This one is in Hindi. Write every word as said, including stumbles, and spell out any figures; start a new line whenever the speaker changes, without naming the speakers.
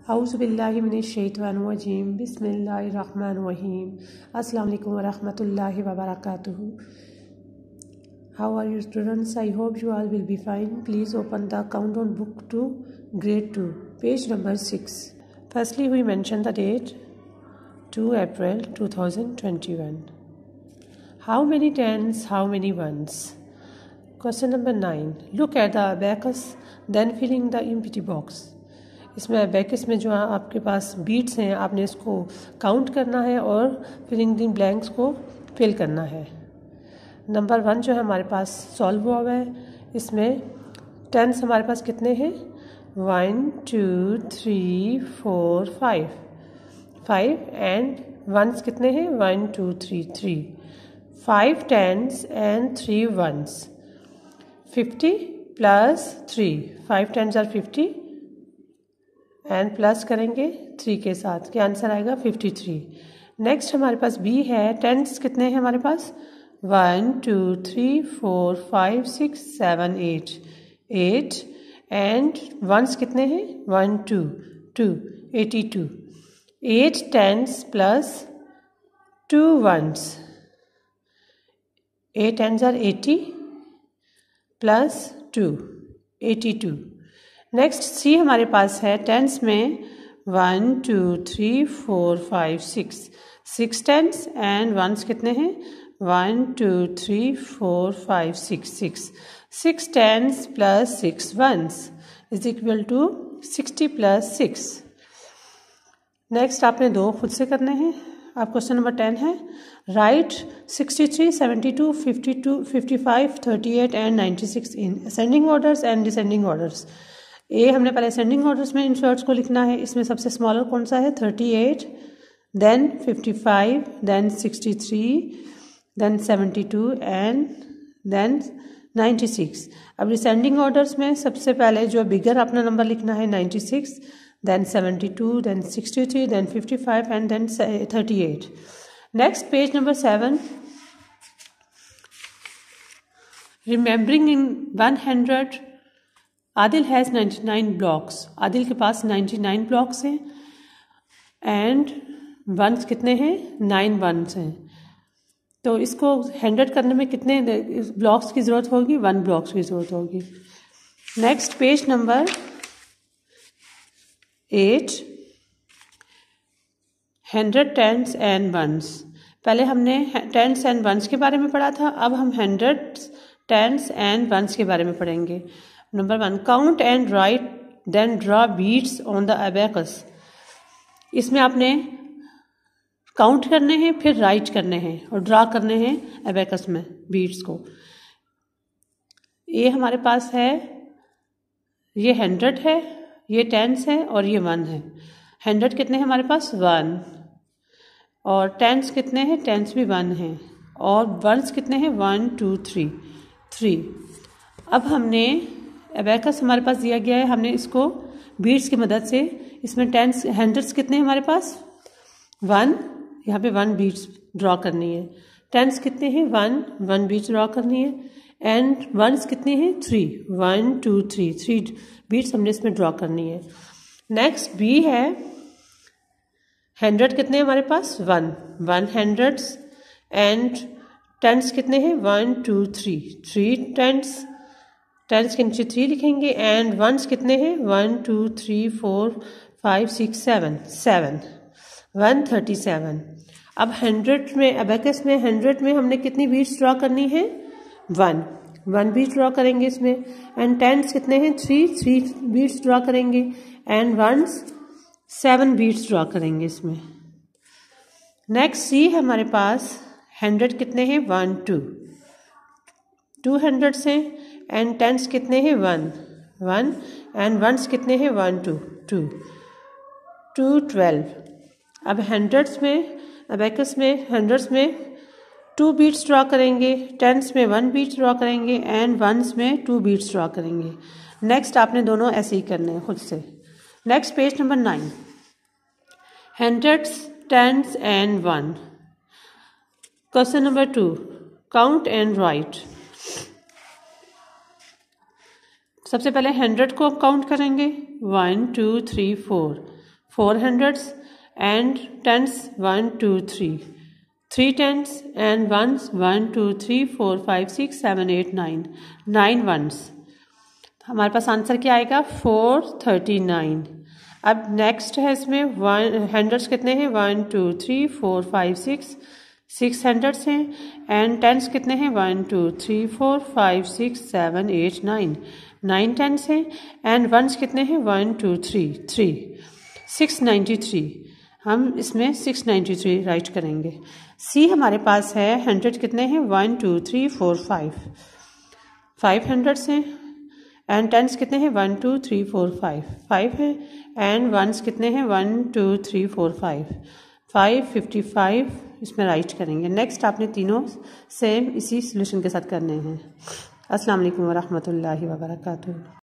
औज़ुबिल्लाहिमिनश्शैतानिर्रजीम बिस्मिल्लाहिर्रहमानिर्रहीम अस्सलाम वालेकुम वरहमतुल्लाहि वबरकातुहू। How are you students? I hope you all will be fine. Please open the countdown book to grade two, page number six. Firstly, we mention the date two April two thousand twenty-one. How many tens, how many ones? Question number nine. Look at the abacus, then filling the empty box. इसमें अबैकस में जो है आपके पास बीट्स हैं, आपने इसको काउंट करना है और फिलिंग द ब्लैंक्स को फिल करना है। नंबर वन जो है हमारे पास सॉल्व हुआ हुआ है। इसमें टेंस हमारे पास कितने हैं? One two three four five five and ones कितने हैं? One two three three five tens and three ones. Fifty plus three, five tens are fifty and plus करेंगे थ्री के साथ, क्या आंसर आएगा? Fifty three. नेक्स्ट हमारे पास बी है। टेंस कितने हैं हमारे पास? One two three four five six seven eight eight and ones कितने हैं? One two two eighty two. Eight tens plus two ones, eight tens are eighty plus two, eighty two. Next C हमारे पास है। टेंस में one two three four five six, six tens and ones कितने हैं? One two three four five six six. Six tens plus six ones is equal to sixty plus six. Next आपने दो खुद से करने हैं। आप क्वेश्चन नंबर टेन है। Right sixty three, seventy two, fifty two, fifty five, thirty eight and ninety six in ascending orders and descending orders. ए हमने पहले असेंडिंग ऑर्डर्स में इन शॉर्ट्स को लिखना है। इसमें सबसे स्मॉलर कौन सा है? Thirty eight, then fifty five, then sixty three, then seventy two and then ninety six. अब डिसेंडिंग ऑर्डर्स में सबसे पहले जो बिगर अपना नंबर लिखना है ninety six, then seventy two, then sixty three, then fifty five and then thirty eight. Next page number seven. Remembering in one hundred, Adil has ninety nine blocks. Adil के पास नाइन्टी नाइन ब्लॉक्स हैं एंड वंस कितने हैं? नाइन वंस हैं। तो इसको हंड्रेड करने में कितने ब्लॉक्स की ज़रूरत होगी? वन ब्लॉक्स की ज़रूरत होगी। Next page number eight. Hundred tens and ones. पहले हमने टेंस एंड वंस के बारे में पढ़ा था, अब हम हंड्रेड टेंस एंड वंस के बारे में पढ़ेंगे। Number one, count and write then draw beads on the abacus. इसमें आपने काउंट करने हैं, फिर राइट करने हैं और ड्रा करने हैं अबैकस में बीट्स को। ये हमारे पास है, ये हंड्रेड है, ये टेंस है और ये वन है। हंड्रेड कितने हैं हमारे पास? वन। और टेंस कितने हैं? टेंस भी वन है। और वंस कितने हैं? One two three three. अब हमने अबैकस हमारे पास दिया गया है, हमने इसको बीट्स की मदद से, इसमें टेंस हंड्रेड्स कितने हैं हमारे पास? वन, यहाँ पे वन बीट्स ड्रॉ करनी है। टेंस कितने हैं? वन, वन बीट्स ड्रॉ करनी है। एंड वंस कितने हैं? Three, one two three three beads हमने इसमें ड्रॉ करनी है। नेक्स्ट बी है। हंड्रेड कितने हैं हमारे पास? One, one hundreds and tens कितने हैं? One two three three tens, tens के नीचे थ्री लिखेंगे एंड वंस कितने हैं? One two three four five six seven, seven, one thirty seven. अब हंड्रेड में, अबैकस में हंड्रेड में हमने कितनी बीट्स ड्रॉ करनी है? वन, वन बीट्स ड्रॉ करेंगे इसमें। एंड टेंस कितने हैं? थ्री, थ्री बीट्स ड्रॉ करेंगे and ones seven beads draw करेंगे इसमें। नेक्स्ट सी है हमारे पास। हंड्रेड कितने हैं? वन टू, टू हंड्रेड से एंड टेंस कितने हैं? वन, वन एंड वंस कितने हैं? One two two two twelve. अब हंड्रेड्स में, अबैकस में हंड्रेड्स में टू बीट्स ड्रॉ करेंगे, टेंस में वन बीट्स ड्रॉ करेंगे एंड वंस में टू बीट्स ड्रॉ करेंगे। नेक्स्ट आपने दोनों ऐसे ही करने हैं खुद से। Next page number nine. Hundreds, tens and one. Question number two, count and right. सबसे पहले हंड्रेड को काउंट करेंगे, one two three four, four hundreds and tens one two three, three tens and ones one two three four five six seven eight nine, nine ones. हमारे पास आंसर क्या आएगा? Four thirty nine. अब नेक्स्ट है इसमें वन हंड्रेड्स कितने हैं? One two three four five six, six hundreds हैं एंड टेंस कितने हैं? One two three four five six seven eight nine, nine tens हैं एंड वंस कितने हैं? One two three, three, six ninety three. हम इसमें सिक्स नाइन्टी थ्री राइट करेंगे। सी हमारे पास है हंड्रेड कितने हैं? One two three four five, five hundreds हैं एंड टेंस कितने हैं? One two three four five, five है एंड वंस कितने हैं? One two three four five, five fifty five इसमें राइट करेंगे। नेक्स्ट आपने तीनों सेम इसी सोल्यूशन के साथ करने हैं। अस्सलाम वालेकुम वरहमतुल्लाहि वबरकातुहू।